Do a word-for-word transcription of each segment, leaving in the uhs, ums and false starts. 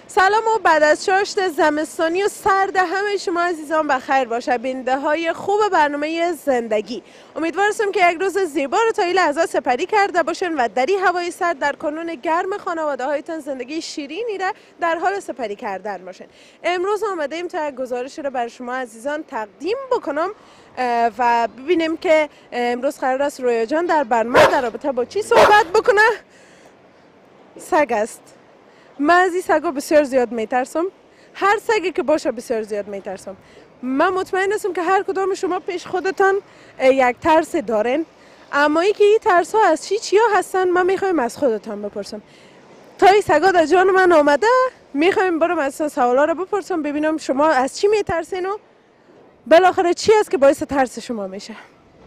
سلام و بعد از چاشت زمستانی و سرد همه شما عزیزان بخیر باشه. بیننده های خوب برنامه زندگی، امیدوارم که یک روز زیبا رو تا این لحظه سپری کرده باشین و در این هوای سرد در کانون گرم خانواده هایتان زندگی شیرینی را در حال سپری کردن باشین. امروز آمده ایم تا یک گزارش رو بر شما عزیزان تقدیم بکنم و ببینیم که امروز قرار است رویا جان در برنامه در رابطه با چی صحبت بکنه. سگ است. من از این سگا بسیار زیاد میترسم. هر سگی که باشه بسیار زیاد میترسم. من مطمئن هستم که هر کدام شما پیش خودتان یک ترس دارین، اما ای که این ترس ها از چی چیا هستن من میخوایم از خودتان بپرسم. تا این سگا در جان من آمده میخوایم برم از سوالا رو بپرسم ببینم شما از چی میترسین و بالاخره چی است که باعث ترس شما میشه.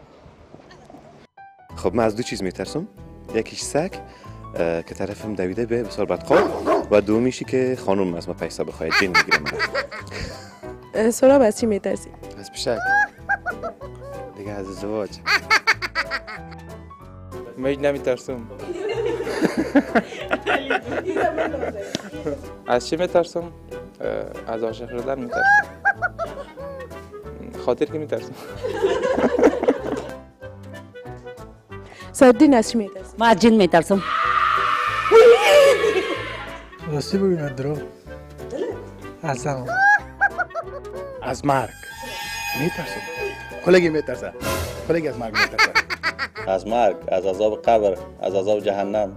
خب من از دو چیز میترسم، یکیش سگ که طرفم دویده به بسیار بدخواه و دومیشی که خانوم از ما پیسه بخواهد جن میگیره من. سراب از چی میترسی؟ از پشک دیگه، از ازدواج. من نمیترسم. از چی میترسم؟ از عاشق شدن میترسم. خاطر که میترسم. سعدین از چی میترسی؟ من از جن میترسم. راستی بگویم درو از زمان از مرگ میترسم. کلگی میترسه، کلگی از مرگ میترسه. از مرگ، از عذاب قبر، از عذاب جهنم.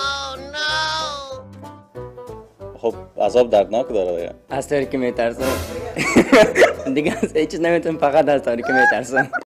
خب عذاب دردناک داره دیگه. از تاریکی میترسم. دیگه از هیچ چیز نمیتونم، فقط از تاریکی میترسم.